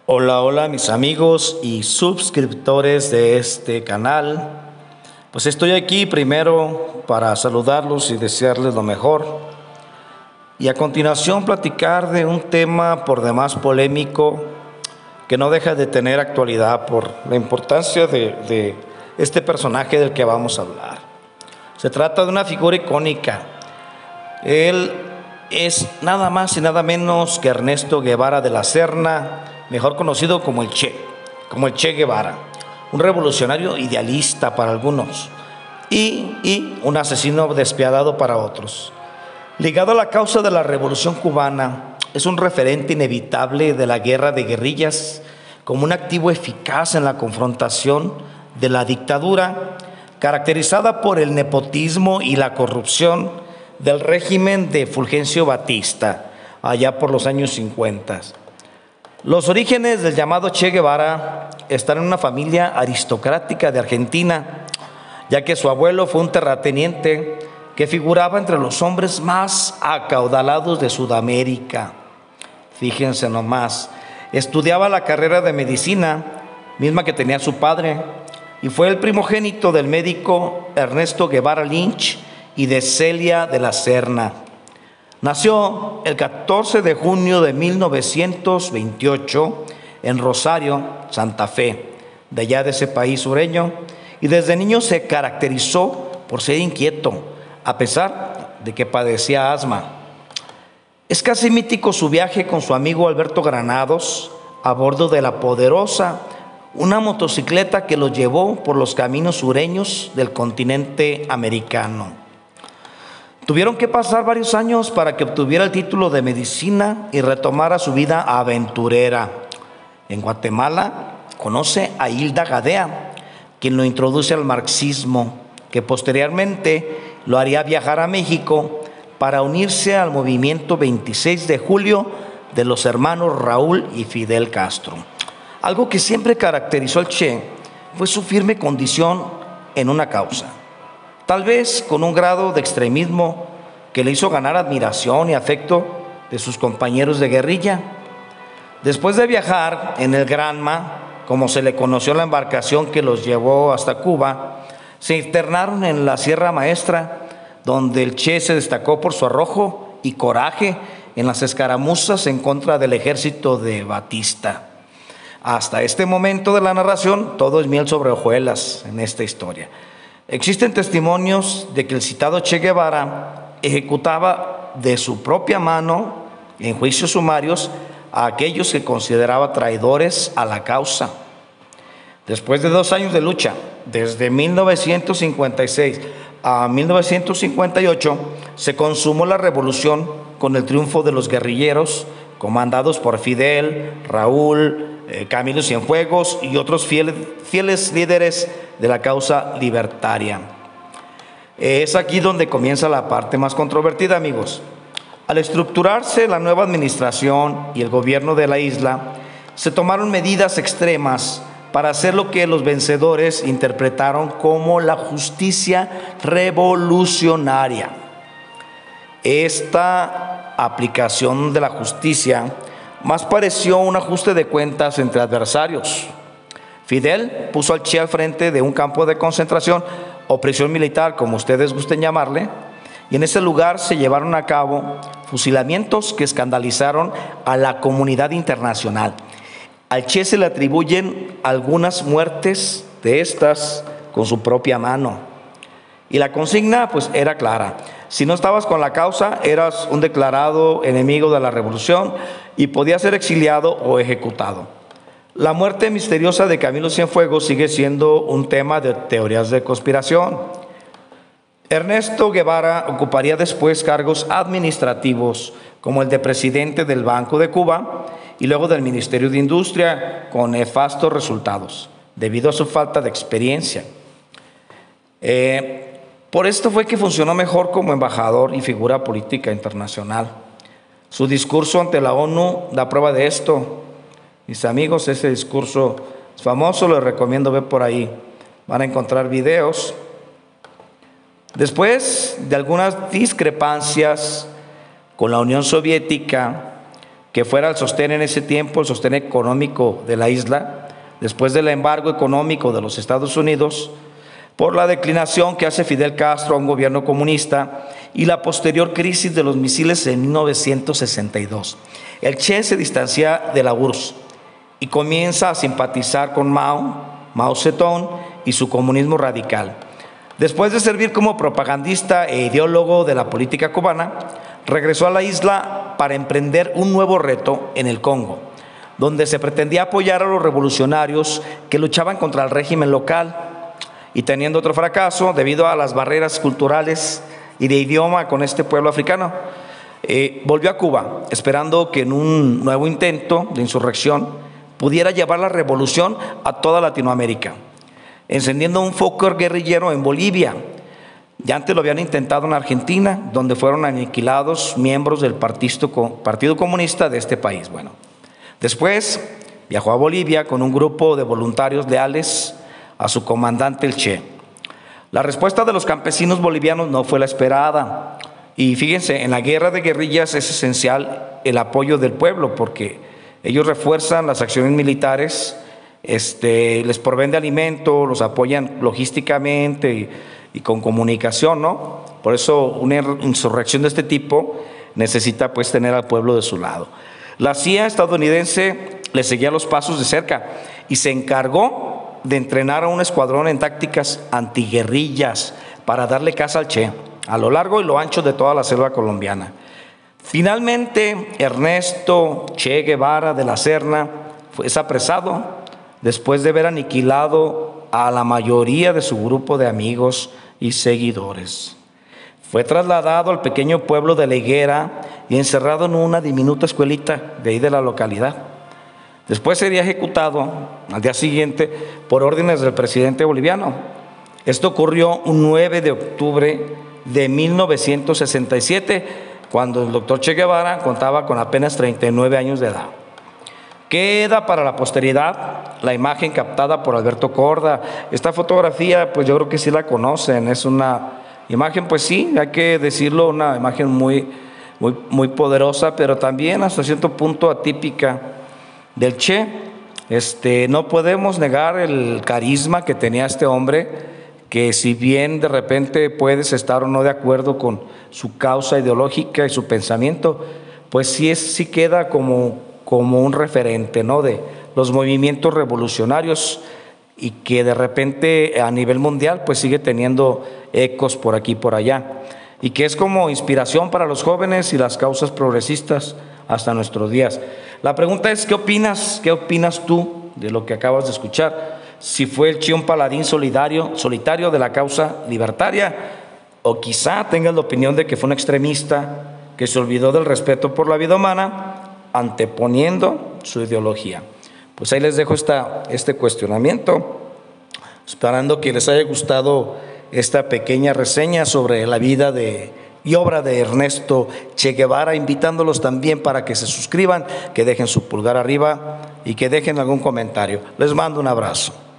Hola, hola mis amigos y suscriptores de este canal. Pues estoy aquí primero para saludarlos y desearles lo mejor. Y a continuación platicar de un tema por demás polémico que no deja de tener actualidad por la importancia de este personaje del que vamos a hablar. Se trata de una figura icónica. Él es nada más y nada menos que Ernesto Guevara de la Serna, mejor conocido como el Che Guevara, un revolucionario idealista para algunos y un asesino despiadado para otros. Ligado a la causa de la Revolución Cubana, es un referente inevitable de la guerra de guerrillas, como un activo eficaz en la confrontación de la dictadura, caracterizada por el nepotismo y la corrupción del régimen de Fulgencio Batista, allá por los años 50. Los orígenes del llamado Che Guevara están en una familia aristocrática de Argentina, ya que su abuelo fue un terrateniente que figuraba entre los hombres más acaudalados de Sudamérica. Fíjense nomás, estudiaba la carrera de medicina, misma que tenía su padre, y fue el primogénito del médico Ernesto Guevara Lynch y de Celia de la Serna. Nació el 14 de junio de 1928 en Rosario, Santa Fe, de allá de ese país sureño, y desde niño se caracterizó por ser inquieto, a pesar de que padecía asma. Es casi mítico su viaje con su amigo Alberto Granados a bordo de la Poderosa, una motocicleta que lo llevó por los caminos sureños del continente americano. Tuvieron que pasar varios años para que obtuviera el título de medicina y retomara su vida aventurera. En Guatemala conoce a Hilda Gadea, quien lo introduce al marxismo, que posteriormente lo haría viajar a México para unirse al movimiento 26 de julio de los hermanos Raúl y Fidel Castro. Algo que siempre caracterizó al Che fue su firme condición en una causa, tal vez con un grado de extremismo que le hizo ganar admiración y afecto de sus compañeros de guerrilla. Después de viajar en el Granma, como se le conoció la embarcación que los llevó hasta Cuba, se internaron en la Sierra Maestra, donde el Che se destacó por su arrojo y coraje en las escaramuzas en contra del ejército de Batista. Hasta este momento de la narración, todo es miel sobre hojuelas en esta historia. Existen testimonios de que el citado Che Guevara ejecutaba de su propia mano, en juicios sumarios, a aquellos que consideraba traidores a la causa. Después de 2 años de lucha, desde 1956 a 1958, se consumó la revolución con el triunfo de los guerrilleros, comandados por Fidel, Raúl, Camilo Cienfuegos y otros fieles líderes de la causa libertaria. Es aquí donde comienza la parte más controvertida, amigos. Al estructurarse la nueva administración y el gobierno de la isla, se tomaron medidas extremas para hacer lo que los vencedores interpretaron como la justicia revolucionaria. Esta aplicación de la justicia más pareció un ajuste de cuentas entre adversarios. Fidel puso al Che al frente de un campo de concentración o prisión militar, como ustedes gusten llamarle, y en ese lugar se llevaron a cabo fusilamientos que escandalizaron a la comunidad internacional. Al Che se le atribuyen algunas muertes de estas con su propia mano. Y la consigna pues era clara: si no estabas con la causa, eras un declarado enemigo de la revolución y podías ser exiliado o ejecutado. La muerte misteriosa de Camilo Cienfuegos sigue siendo un tema de teorías de conspiración. Ernesto Guevara ocuparía después cargos administrativos como el de presidente del Banco de Cuba y luego del Ministerio de Industria, con nefastos resultados debido a su falta de experiencia. Por esto fue que funcionó mejor como embajador y figura política internacional. Su discurso ante la ONU da prueba de esto. Mis amigos, ese discurso es famoso, les recomiendo ver por ahí. Van a encontrar videos. Después de algunas discrepancias con la Unión Soviética, que fuera el sostén en ese tiempo, el sostén económico de la isla, después del embargo económico de los Estados Unidos, por la declinación que hace Fidel Castro a un gobierno comunista y la posterior crisis de los misiles en 1962. El Che se distancia de la URSS y comienza a simpatizar con Mao Zedong y su comunismo radical. Después de servir como propagandista e ideólogo de la política cubana, regresó a la isla para emprender un nuevo reto en el Congo, donde se pretendía apoyar a los revolucionarios que luchaban contra el régimen local, y teniendo otro fracaso debido a las barreras culturales y de idioma con este pueblo africano, volvió a Cuba, esperando que en un nuevo intento de insurrección pudiera llevar la revolución a toda Latinoamérica, encendiendo un foco guerrillero en Bolivia. Ya antes lo habían intentado en Argentina, donde fueron aniquilados miembros del Partido Comunista de este país. Bueno, después viajó a Bolivia con un grupo de voluntarios leales a su comandante, el Che. La respuesta de los campesinos bolivianos no fue la esperada. Y fíjense, en la guerra de guerrillas es esencial el apoyo del pueblo, porque ellos refuerzan las acciones militares, les proveen de alimento, los apoyan logísticamente y con comunicación, ¿no? Por eso una insurrección de este tipo necesita pues tener al pueblo de su lado. La CIA estadounidense le seguía los pasos de cerca y se encargó de entrenar a un escuadrón en tácticas antiguerrillas para darle caza al Che a lo largo y lo ancho de toda la selva colombiana. Finalmente, Ernesto Che Guevara de la Serna fue apresado después de haber aniquilado a la mayoría de su grupo de amigos y seguidores. Fue trasladado al pequeño pueblo de La Higuera y encerrado en una diminuta escuelita de ahí de la localidad. Después sería ejecutado al día siguiente por órdenes del presidente boliviano. Esto ocurrió un 9 de octubre de 1967, cuando el doctor Che Guevara contaba con apenas 39 años de edad. Queda para la posteridad la imagen captada por Alberto Korda. Esta fotografía, pues yo creo que sí la conocen, es una imagen, pues sí, hay que decirlo, una imagen muy poderosa, pero también hasta cierto punto atípica del Che. No podemos negar el carisma que tenía este hombre, que si bien de repente puedes estar o no de acuerdo con su causa ideológica y su pensamiento, pues sí queda como un referente, ¿no?, de los movimientos revolucionarios, y que de repente a nivel mundial pues sigue teniendo ecos por aquí y por allá, y que es como inspiración para los jóvenes y las causas progresistas hasta nuestros días. La pregunta es, ¿qué opinas? ¿Qué opinas tú de lo que acabas de escuchar? Si fue el Che un paladín solitario de la causa libertaria, o quizá tengas la opinión de que fue un extremista que se olvidó del respeto por la vida humana, anteponiendo su ideología. Pues ahí les dejo este cuestionamiento, esperando que les haya gustado esta pequeña reseña sobre la vida y obra de Ernesto Che Guevara, invitándolos también para que se suscriban, que dejen su pulgar arriba y que dejen algún comentario. Les mando un abrazo.